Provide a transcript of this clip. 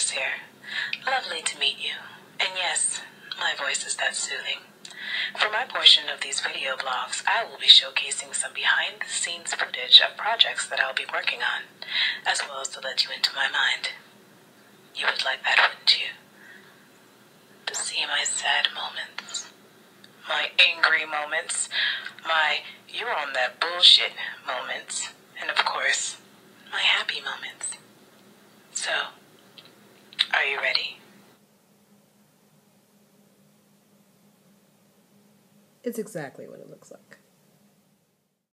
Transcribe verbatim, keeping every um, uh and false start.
Chris here. Lovely to meet you. And yes, my voice is that soothing. For my portion of these video blogs, I will be showcasing some behind-the-scenes footage of projects that I'll be working on, as well as to let you into my mind. You would like that, wouldn't you? To see my sad moments, my angry moments, my you're on that bullshit moments, and of course, my happy moments. So, are you ready? It's exactly what it looks like.